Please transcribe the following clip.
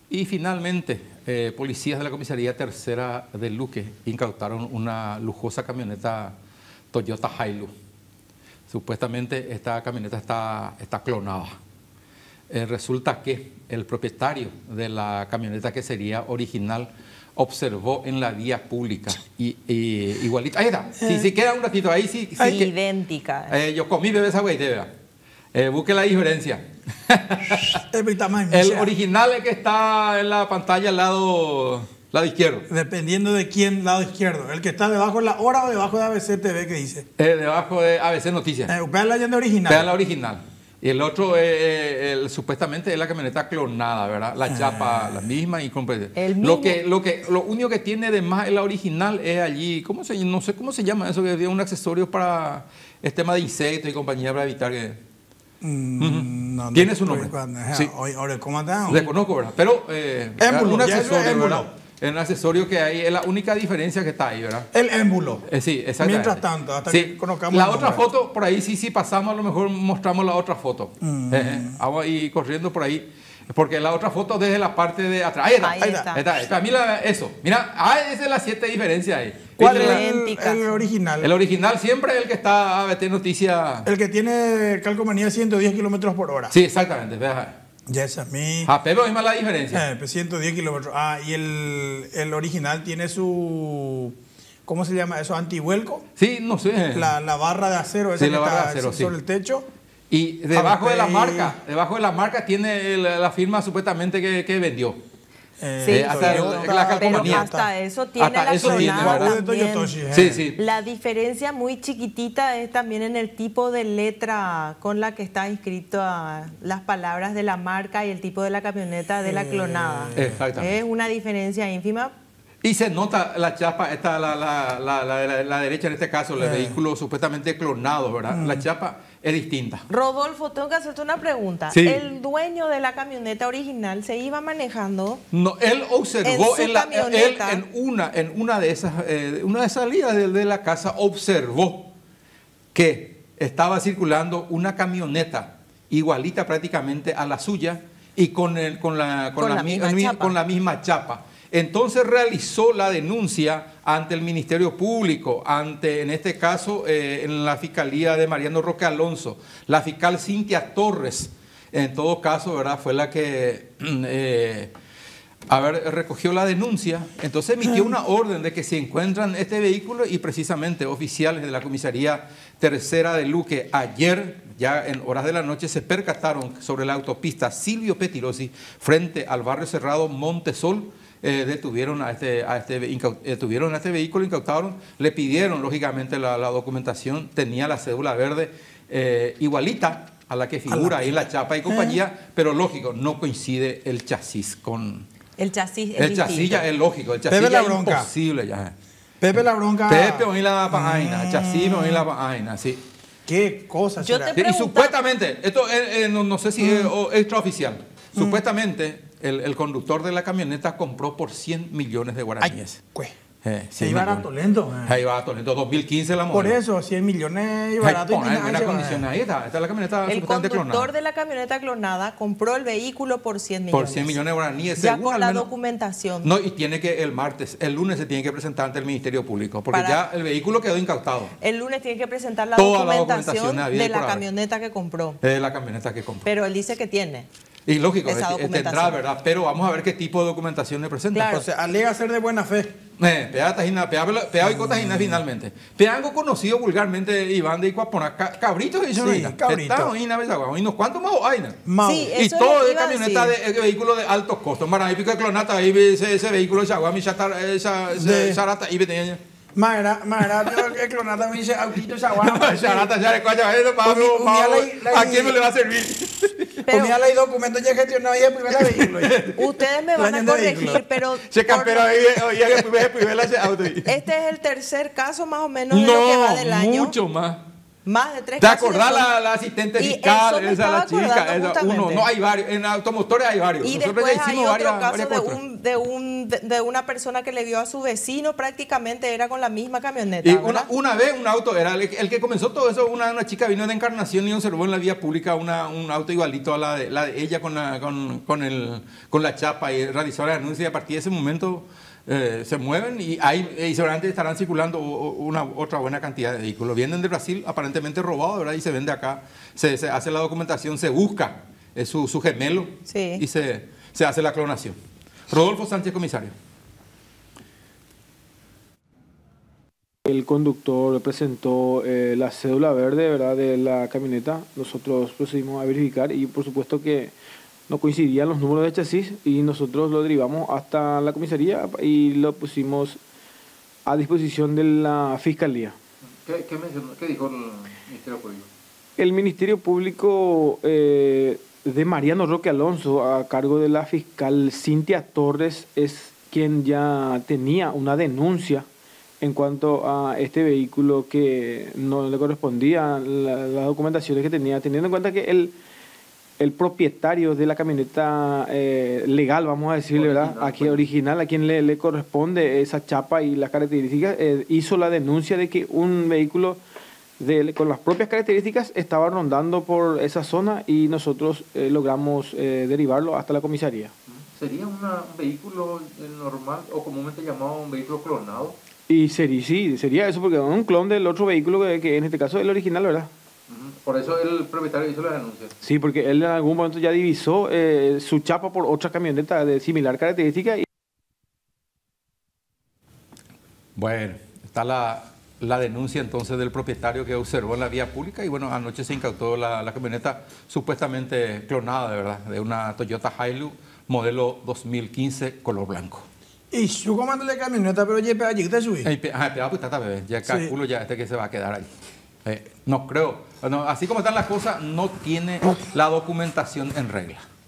Y finalmente, policías de la Comisaría Tercera de Luque incautaron una lujosa camioneta Toyota Hilux. Supuestamente esta camioneta está clonada. Resulta que el propietario de la camioneta, que sería original, observó en la vía pública y igualita. Ahí está. Si queda un ratito ahí, sí. Idéntica. Yo comí bebé esa güey, busque la diferencia. El original es que está en la pantalla al lado izquierdo. Dependiendo de quién, lado izquierdo. El que está debajo de la hora o debajo de ABC TV, que dice. Debajo de ABC Noticias. Vean la leyenda original. Vean la original. Y el otro, supuestamente es la camioneta clonada, ¿verdad? La chapa, la misma y lo único que tiene de más es la original es allí, no sé cómo se llama eso, que es un accesorio para el tema de insectos y compañía para evitar que... tiene su nombre. Sí. ¿Cómo está? Desconozco, ¿verdad? Pero un accesorio, ¿verdad? Es un accesorio que hay, es la única diferencia que está ahí, ¿verdad? El émbulo. Sí, exactamente. Mientras tanto, hasta que conozcamos la otra foto, por ahí sí pasamos, a lo mejor mostramos la otra foto. Vamos a ir corriendo por ahí. Porque la otra foto desde la parte de atrás. Ahí está. Mira eso. Mira, esa es la 7 diferencias ahí. ¿Cuál es el original? El original siempre es el que está ABT Noticias. El que tiene calcomanía de 110 kilómetros por hora. Sí, exactamente. Ya esa es mi... pero es más la diferencia. 110 kilómetros. Y el original tiene su... ¿Cómo se llama eso? ¿Antivuelco? Sí, no sé. La barra de acero esa que está sobre el techo. Y debajo de la marca tiene la firma supuestamente que vendió. Hasta eso tiene Sí. La diferencia muy chiquitita es también en el tipo de letra con la que está inscrito las palabras de la marca y el tipo de la camioneta de la clonada. Exactamente. Es una diferencia ínfima. Y se nota la chapa, la derecha en este caso, el vehículo supuestamente clonado, ¿verdad? La chapa es distinta. Rodolfo, tengo que hacerte una pregunta. Sí. ¿El dueño de la camioneta original se iba manejando? No, él observó en una de esas salidas de la casa, observó que estaba circulando una camioneta igualita prácticamente a la suya y con la misma chapa. Entonces realizó la denuncia ante el Ministerio Público, en este caso en la Fiscalía de Mariano Roque Alonso, la fiscal Cintia Torres, en todo caso, ¿verdad? Fue la que recogió la denuncia. Entonces emitió una orden de que se encuentran este vehículo y precisamente oficiales de la Comisaría Tercera de Luque ayer, ya en horas de la noche, se percataron sobre la autopista Silvio Petirosi frente al barrio cerrado Montesol. Detuvieron a este vehículo, incautaron, le pidieron lógicamente la documentación, tenía la cédula verde igualita a la que figura ahí en la chapa y compañía, pero lógico, no coincide el chasis con... El chasis el chasis ya es lógico, el chasis ya es imposible ya. Pepe la bronca. Pepe oí la pajaina, el chasis oí la pajaina, sí. ¿Qué cosa será? Y supuestamente, esto no sé si es extraoficial, supuestamente... El conductor de la camioneta compró por 100 millones de guaraníes. Ahí barato, lento. Ahí barato, lento. 2015 la modelo. Por eso, 100 millones y barato. En buenas condiciones. Ahí está la camioneta el supuestamente clonada. El conductor de la camioneta clonada compró el vehículo por 100 millones. Por 100 millones de guaraníes. Ya con la documentación. No, y tiene que el lunes se tiene que presentar ante el Ministerio Público, porque ya el vehículo quedó incautado. El lunes tiene que presentar la toda documentación de la camioneta que compró. La camioneta que compró. Pero él dice que tiene. Y lógico, tendrá, ¿verdad? Pero vamos a ver qué tipo de documentación le presenta. Claro. O sea, alega ser de buena fe. Pea y cotajina finalmente. Peango conocido vulgarmente, Iván de Icuapona, cabritos y cabritos. Y unos cuantos más hay. Sí, y todo de camioneta de vehículo de alto costo. Maravilloso, clonata, ahí ese vehículo, Chaguami, Charata, y Beteña. Mara, el clonata me dice autito Chaguama. Charata, ya le cuenta, ¿a quién me le va a servir? Ponía los documentos ya gestionados y el primer vehículo. Ustedes me van a corregir, pero... Se camperó ahí, Este es el tercer caso más o menos de lo que va del año. Mucho más. Más de 3 ¿Te casos. acordás la asistente Y fiscal, eso me esa la estaba chica? acordando Esa, justamente. uno, no hay varios, en automotores hay varios. Y Nosotros después ya hay hicimos otro varias caso cosas. de una persona que le vio a su vecino, prácticamente era con la misma camioneta. Y ¿verdad? una vez un auto, era el que comenzó todo eso, una chica vino de Encarnación y observó en la vía pública un auto igualito a la de ella con la chapa y realizó la denuncia y a partir de ese momento se mueven y seguramente estarán circulando otra buena cantidad de vehículos. Vienen de Brasil aparentemente robados, ¿verdad? Y se vende acá, se hace la documentación, se busca su gemelo Sí. y se hace la clonación. Rodolfo Sánchez, comisario. El conductor presentó la cédula verde, ¿verdad?, de la camioneta. Nosotros procedimos a verificar y por supuesto que no coincidían los números de chasis y nosotros lo derivamos hasta la comisaría y lo pusimos a disposición de la Fiscalía. ¿Qué dijo el Ministerio Público? El Ministerio Público de Mariano Roque Alonso, a cargo de la fiscal Cintia Torres, es quien ya tenía una denuncia en cuanto a este vehículo que no le correspondía las documentaciones que tenía, teniendo en cuenta que el propietario de la camioneta legal, vamos a decirle, ¿verdad?, aquí original, a quien le corresponde esa chapa y las características, hizo la denuncia de que un vehículo con las propias características estaba rondando por esa zona y nosotros logramos derivarlo hasta la comisaría. ¿Sería un vehículo normal o comúnmente llamado un vehículo clonado? Y sí, sería eso, porque es un clon del otro vehículo que en este caso es el original, ¿verdad? Por eso el propietario hizo la denuncia. Sí, porque él en algún momento ya divisó su chapa por otra camioneta de similar característica. Bueno, está la denuncia entonces del propietario que observó en la vía pública y bueno, anoche se incautó la camioneta supuestamente clonada, de verdad, de una Toyota Hilux modelo 2015 color blanco. Y su comando de camioneta, pero ya allí te subí. Bebé, ya calculo ya que se va a quedar ahí. No creo, así como están las cosas, no tiene la documentación en regla.